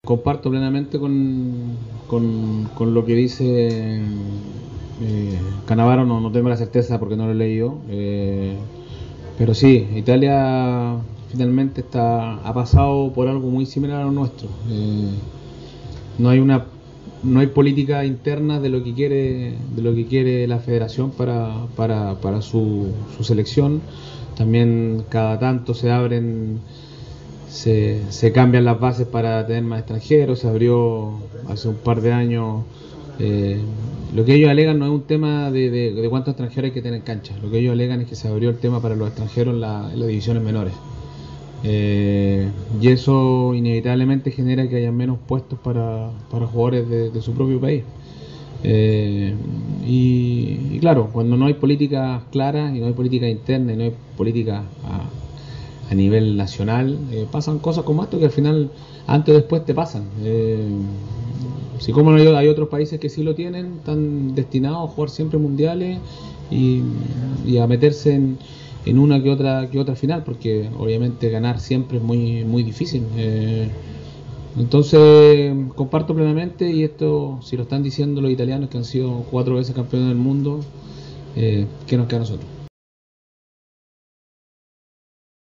Comparto plenamente con lo que dice Cannavaro, no tengo la certeza porque no lo he leído, pero sí, Italia finalmente ha pasado por algo muy similar a lo nuestro. No hay una no hay política interna de lo que quiere la federación para su selección. También cada tanto se cambian las bases para tener más extranjeros. Se abrió hace un par de años. eh, lo que ellos alegan no es un tema de cuántos extranjeros hay que tener en cancha. Lo que ellos alegan es que se abrió el tema para los extranjeros en las divisiones menores. Y eso inevitablemente genera que haya menos puestos para jugadores de su propio país. Y claro, cuando no hay políticas claras y no hay política interna y no hay política a nivel nacional, pasan cosas como esto que al final antes o después te pasan. Si como no hay otros países que sí lo tienen, están destinados a jugar siempre mundiales y, y a meterse en una que otra final, porque obviamente ganar siempre es muy difícil. Entonces comparto plenamente, y esto si lo están diciendo los italianos que han sido 4 veces campeones del mundo, ¿qué nos queda a nosotros?